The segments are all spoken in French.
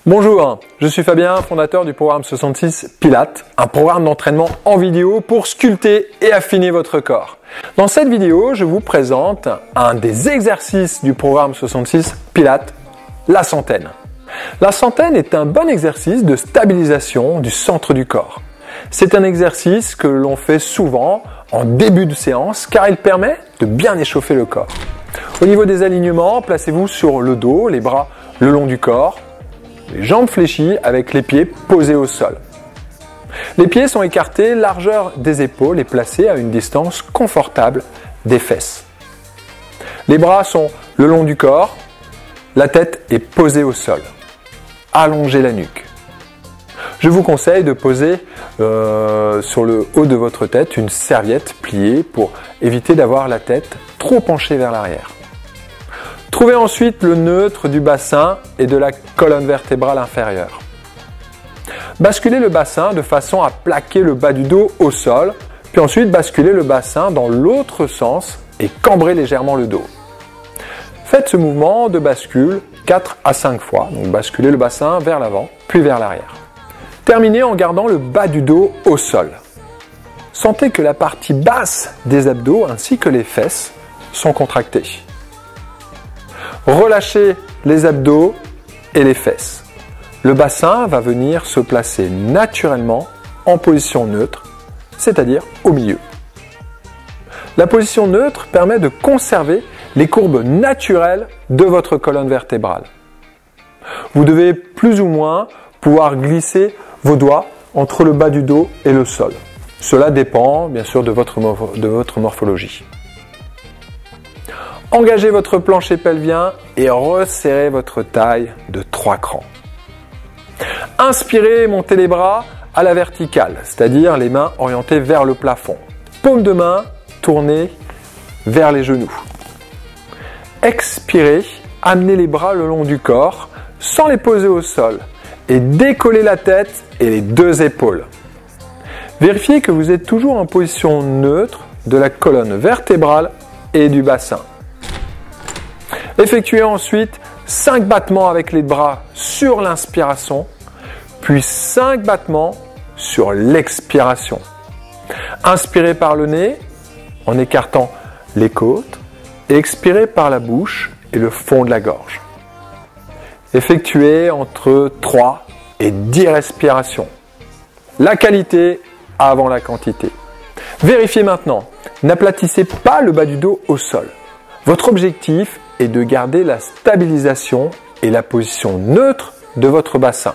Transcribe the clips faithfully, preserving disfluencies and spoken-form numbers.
Bonjour, je suis Fabien, fondateur du programme soixante-six Pilates, un programme d'entraînement en vidéo pour sculpter et affiner votre corps. Dans cette vidéo, je vous présente un des exercices du programme soixante-six Pilates, la centaine. La centaine est un bon exercice de stabilisation du centre du corps. C'est un exercice que l'on fait souvent en début de séance car il permet de bien échauffer le corps. Au niveau des alignements, placez-vous sur le dos, les bras le long du corps, les jambes fléchies avec les pieds posés au sol. Les pieds sont écartés, largeur des épaules et placés à une distance confortable des fesses. Les bras sont le long du corps, la tête est posée au sol. Allongez la nuque. Je vous conseille de poser euh, sur le haut de votre tête une serviette pliée pour éviter d'avoir la tête trop penchée vers l'arrière. Trouvez ensuite le neutre du bassin et de la colonne vertébrale inférieure. Basculez le bassin de façon à plaquer le bas du dos au sol, puis ensuite basculez le bassin dans l'autre sens et cambrez légèrement le dos. Faites ce mouvement de bascule quatre à cinq fois, donc basculez le bassin vers l'avant, puis vers l'arrière. Terminez en gardant le bas du dos au sol. Sentez que la partie basse des abdos ainsi que les fesses sont contractées. Relâchez les abdos et les fesses. Le bassin va venir se placer naturellement en position neutre, c'est-à-dire au milieu. La position neutre permet de conserver les courbes naturelles de votre colonne vertébrale. Vous devez plus ou moins pouvoir glisser vos doigts entre le bas du dos et le sol. Cela dépend bien sûr de votre, de votre morphologie. Engagez votre plancher pelvien et resserrez votre taille de trois crans. Inspirez et montez les bras à la verticale, c'est-à-dire les mains orientées vers le plafond. Paume de main tournée vers les genoux. Expirez, amenez les bras le long du corps sans les poser au sol et décollez la tête et les deux épaules. Vérifiez que vous êtes toujours en position neutre de la colonne vertébrale et du bassin. Effectuez ensuite cinq battements avec les bras sur l'inspiration, puis cinq battements sur l'expiration. Inspirez par le nez en écartant les côtes et expirez par la bouche et le fond de la gorge. Effectuez entre trois et dix respirations. La qualité avant la quantité. Vérifiez maintenant, n'aplatissez pas le bas du dos au sol. Votre objectif est de garder la stabilisation et la position neutre de votre bassin.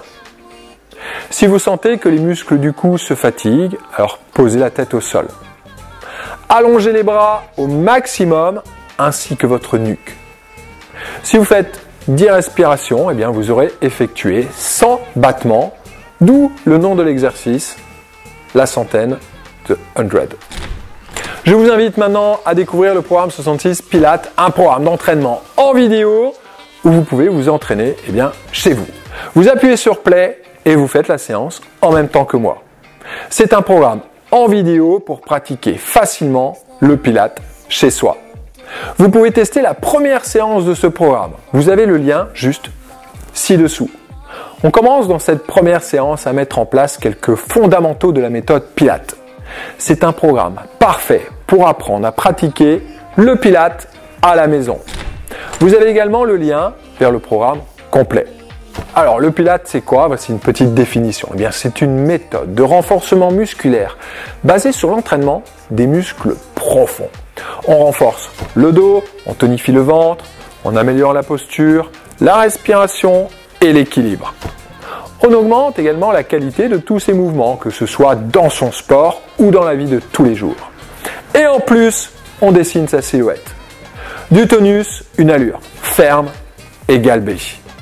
Si vous sentez que les muscles du cou se fatiguent, alors posez la tête au sol. Allongez les bras au maximum ainsi que votre nuque. Si vous faites dix respirations, eh bien vous aurez effectué cent battements, d'où le nom de l'exercice, la centaine, the hundred. Je vous invite maintenant à découvrir le programme soixante-six Pilates, un programme d'entraînement en vidéo où vous pouvez vous entraîner eh bien, chez vous. Vous appuyez sur Play et vous faites la séance en même temps que moi. C'est un programme en vidéo pour pratiquer facilement le Pilates chez soi. Vous pouvez tester la première séance de ce programme. Vous avez le lien juste ci-dessous. On commence dans cette première séance à mettre en place quelques fondamentaux de la méthode Pilates. C'est un programme parfait pour apprendre à pratiquer le Pilates à la maison. Vous avez également le lien vers le programme complet. Alors le Pilates c'est quoi? Voici une petite définition. Eh bien, c'est une méthode de renforcement musculaire basée sur l'entraînement des muscles profonds. On renforce le dos, on tonifie le ventre, on améliore la posture, la respiration et l'équilibre. On augmente également la qualité de tous ces mouvements, que ce soit dans son sport ou dans la vie de tous les jours. Et en plus, on dessine sa silhouette. Du tonus, une allure ferme et galbée.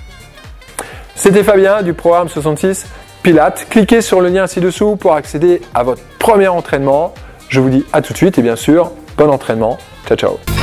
C'était Fabien du programme soixante-six Pilates. Cliquez sur le lien ci-dessous pour accéder à votre premier entraînement. Je vous dis à tout de suite et bien sûr, bon entraînement. Ciao, ciao.